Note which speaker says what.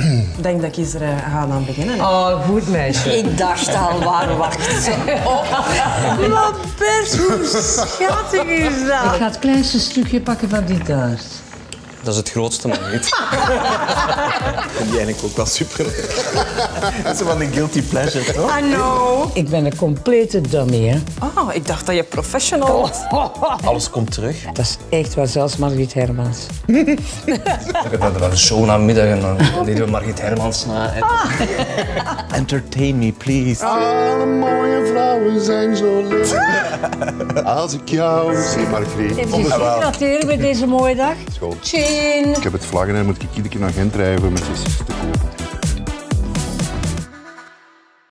Speaker 1: Ik denk dat ik eens er ga aan beginnen. Hè.
Speaker 2: Oh, goed meisje.
Speaker 3: Ik dacht al, waar wacht ze op?
Speaker 2: Maar Bert, hoe schattig is dat? Ik ga het kleinste stukje pakken van die taart.
Speaker 4: Dat is het grootste, maar niet.
Speaker 5: Ik vind die eigenlijk ook wel super. Dat is zo van de guilty pleasure, toch?
Speaker 1: I know.
Speaker 2: Ik ben een complete dummy, hè.
Speaker 1: Oh, ik dacht dat je professional was.
Speaker 5: Alles komt terug.
Speaker 2: Dat is echt wel, zelfs Margriet Hermans.
Speaker 4: We hadden een show namiddag en dan deden we Margriet Hermans na.
Speaker 5: Entertain me, please.
Speaker 6: Alle mooie vrouwen zijn zo leuk. Als ik jou zie, Margriet.
Speaker 2: Even gratuleren bij deze mooie dag.
Speaker 6: Schoon.
Speaker 2: Chin.
Speaker 6: Ik heb het vlaggen en moet ik iedere keer naar Gent rijden om met je zus te kopen.